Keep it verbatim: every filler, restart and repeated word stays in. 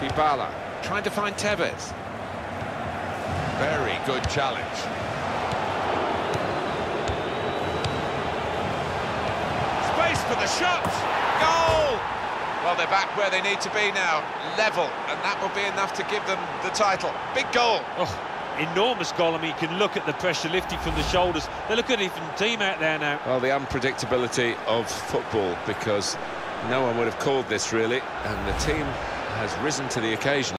Dybala trying to find Tevez. Very good challenge. Space for the shot. Goal! Well, they're back where they need to be now. Level, and that will be enough to give them the title. Big goal. Oh, enormous goal. I mean, you can look at the pressure lifting from the shoulders. They look at a different team out there now. Well, the unpredictability of football, because no one would have called this, really, and the team has risen to the occasion.